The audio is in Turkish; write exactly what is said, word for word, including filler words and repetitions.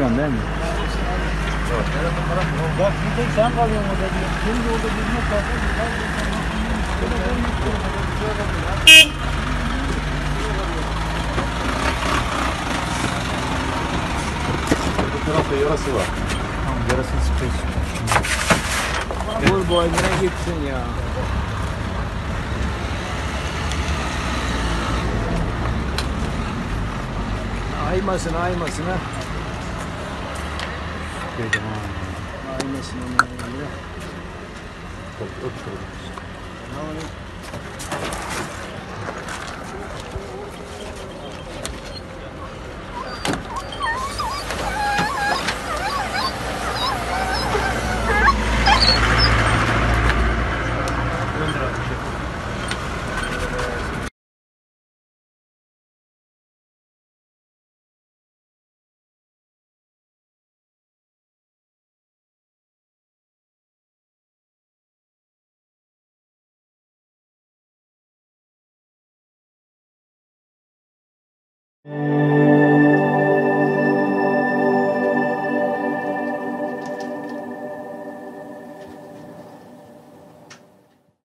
Değil mi? Bak bir tek sen kalıyorsun orada diyor. Şimdi orada birine kalsın. Bu tarafta yarası var. Tamam, yarasını sıkıyorsun. Vur boynuna gitsin ya. Aymasın aymasın ha. Aymasın onu öyle. Öp şöyle. Thank you.